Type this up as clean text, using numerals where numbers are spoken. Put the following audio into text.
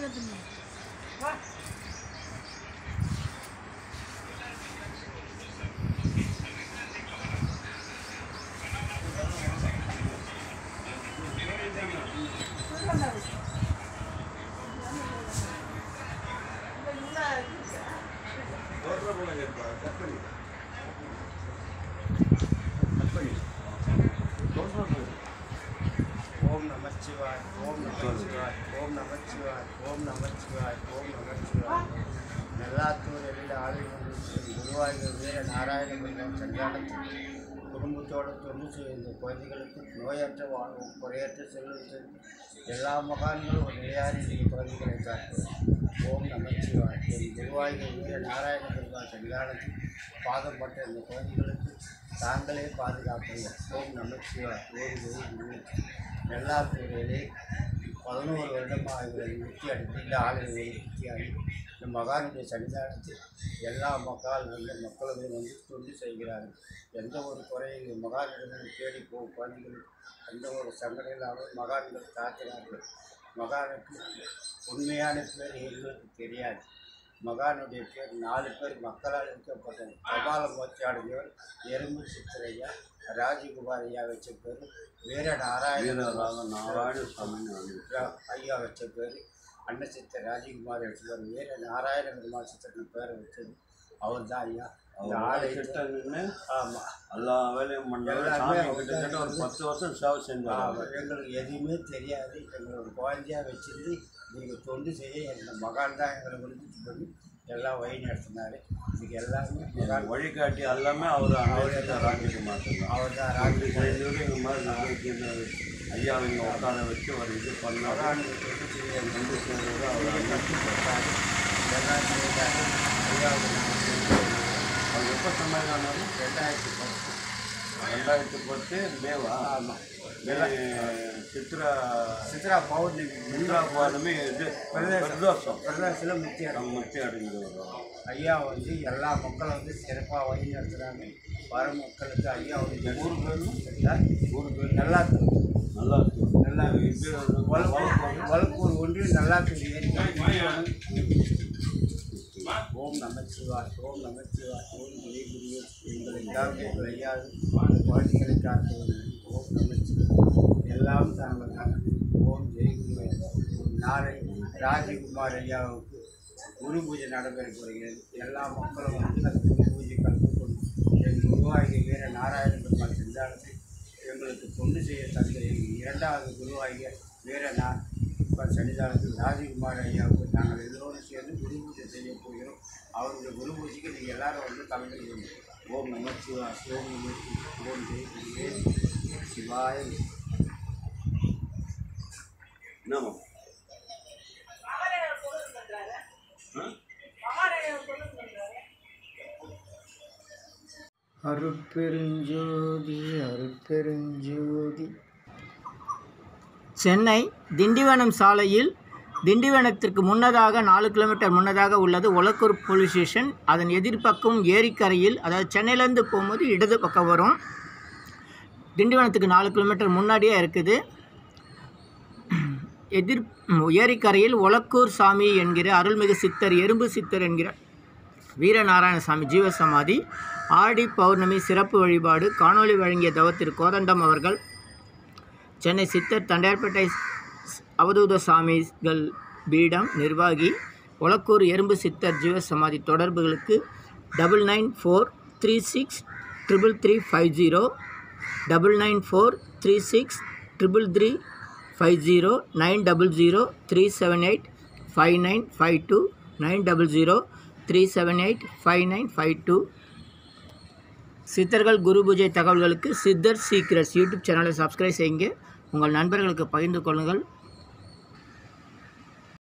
ओम नमः शिवाय ओम नमः शिवाय ओम नमः शिवाय ओम नमः शिवाय ओम नमः शिवाय நல்லாத்தூரில் ஆளுநர் குருவாயூர் வீர நாராயண பெருமாள் சன்னிதானத்தில் குடும்பத்தோடு தொண்டு செய்த குழந்தைகளுக்கு நோயற்ற வாழ்வும் குறையற்ற செல்வத்தில் எல்லா மகான்களும் ஒரு நிலையான குழந்தைகளை காட்டும். ஓம் நம சிவாய். என் குருவாயூர் வீர நாராயண பெருமாள் சன்னிதானத்தில் பாதம் பட்ட இந்த குழந்தைகளுக்கு தாங்களே பாதுகாப்புங்க. ஓம் நம சிவாய். ஓம் நல்லாத்தூரிலே 11 வருடமாக இவரை நிறுத்தி அடிப்படையில் ஆளுநரை நிறுத்தியாகி இந்த மகானுடைய சன்னிதானத்தில் எல்லா மக்களுமே வந்து தொண்டு செய்கிறார்கள். எந்த ஒரு குறையும் மகானிடமும் தேடி போகும் குழந்தைகளுக்கு எந்த ஒரு சங்கடம் இல்லாமல் மகான்கள் காக்கிறார்கள். மகானுக்கு உண்மையான பேர் எங்களுக்கு தெரியாது. மகானுடைய பேர் 4 பேர் மக்களால் இருக்கப்பட்டது. கபால மோட்சி அடைஞ்சவர் எறும்பு சித்திரையா, ராஜகுமார் ஐயா வச்ச பேர் வீர நாராயண ஐயா வச்ச பேர் அன்னசித்த ராஜகுமார் வச்ச பேர் வீர நாராயண பெருமாள் சித்திரன் பேரை வச்சது அவர் தான் ஐயா. இந்த ஆலயத்தின்னு ஆமாம் எல்லா வேலையும் எல்லாமே ஒரு 10 வருஷம் சேவை செஞ்சாங்க. எங்களுக்கு எதுவுமே தெரியாது. எங்களோட குழந்தையாக வச்சிருந்து நீங்கள் தொண்டு செய்ய எங்கள் மகான் தான் எங்களை விழுந்துட்டு பண்ணி எல்லாம் வழி நடத்தினார். இதுக்கு எல்லாமே மகான் வழிகாட்டி எல்லாமே அவர் ராஜகுமார் அவர் தான் ராஜகுமார். இந்த மாதிரி நாளைக்கு ஐயா இங்கே உட்கார வச்சு ஒரு இது பண்ண மகானுக்கு தொண்டு செய்ய தொண்டு செய்வது அவர் கற்றுக் எல்லாம் செய்தார். ஐயாவுக்கு அவர் எப்போ சமாதானம் 2010 மேவா. ஆமாம் சித்ரா பௌர்ணமி இது பிரதேசத்தில் முத்தி அடைஞ்சு வரும். ஐயா வந்து எல்லா மக்களும் வந்து சிறப்பாக வழி நடத்துகிறாங்க. வர மக்களுக்கு ஐயா வந்து ஊருக்கு நல்லா வளர்ப்பூர் ஒன்று நல்லாத்தூர் ஏரி. ஓம் நம சிவாய் ஓம் நம சிவாய் ஓம் ஜெயகுரு. எங்களை எல்லாருமே ஐயாது குழந்தைகளை காட்டுவது. ஓம் நம சிவாய் எல்லாம் தாங்கள். ஓம் ஜெயகுரு. நாளை ராஜகுமார் ஐயாவுக்கு குரு பூஜை நடைபெறப்படுகிறது. எல்லா மக்களும் வந்து அந்த குரு பூஜை கலந்து கொண்டு எங்கள் குருவாகிய வீர நாராயண பெருமாள் சன்னிதானத்தில் எங்களுக்கு தொண்டு செய்ய தந்த எங்கள் 2வது குருவாகிய வீர சன்னிதானத்தில் ராஜகுமார் ஐயாவுக்கு நாங்கள் எல்லோரும் சேர்ந்து குரு பூஜை செய்ய போகிறோம். அவருடைய குரு பூஜைக்கு நீங்கள் எல்லாரும் வந்து கலந்துக்கணும். ஓம் நம சிவாய் ஓம் நம ஓம் ஜெய சிவாய நம. அருட்பெருஞ்சோதி அருட்பெருஞ்சோதி. சென்னை திண்டிவனம் சாலையில் திண்டிவனத்திற்கு முன்னதாக 4 கிலோமீட்டர் முன்னதாக உள்ளது ஒலக்கூர் போலீஸ் ஸ்டேஷன். அதன் எதிர்பக்கம் ஏரிக்கரையில், அதாவது சென்னையிலேருந்து போகும்போது இடது பக்கம் வரும். திண்டிவனத்துக்கு 4 கிலோமீட்டர் முன்னாடியே இருக்குது. ஏரிக்கரையில் ஒலக்கூர் சாமி என்கிற அருள்மிகு சித்தர் எறும்பு சித்தர் என்கிற வீரநாராயணசாமி ஜீவசமாதி ஆடி பௌர்ணமி சிறப்பு வழிபாடு காணொலி வழங்கிய தவத்திரு கோதண்டம் அவர்கள், சென்னை சித்தர் தண்டையார்பேட்டை அவதூத சாமிகள் பீடம் நிர்வாகி, ஒலக்கூர் எறும்பு சித்தர் ஜீவசமாதி. தொடர்புகளுக்கு 9943633350 9943633350 900378595 900378595. சித்தர்கள் குரு பூஜை தகவல்களுக்கு சித்தர் சீக்ரெட்ஸ் யூடியூப் சேனலை சப்ஸ்கிரைப் செய்யுங்க. உங்கள் நண்பர்களுக்கு பகிர்ந்து கொள்ளுங்கள்.